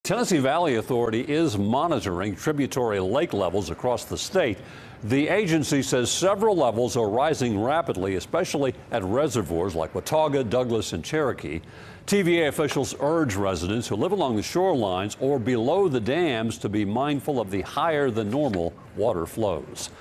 Tennessee Valley Authority is monitoring tributary lake levels across the state. The agency says several levels are rising rapidly, especially at reservoirs like Watauga, Douglas, and Cherokee. TVA officials urge residents who live along the shorelines or below the dams to be mindful of the higher than normal water flows.